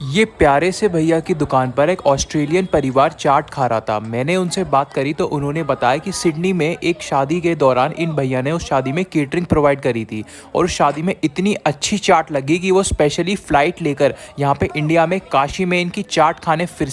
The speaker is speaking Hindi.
ये प्यारे से भैया की दुकान पर एक ऑस्ट्रेलियन परिवार चाट खा रहा था। मैंने उनसे बात करी तो उन्होंने बताया कि सिडनी में एक शादी के दौरान इन भैया ने उस शादी में केटरिंग प्रोवाइड करी थी और उस शादी में इतनी अच्छी चाट लगी कि वो स्पेशली फ़्लाइट लेकर यहाँ पे इंडिया में काशी में इनकी चाट खाने फिर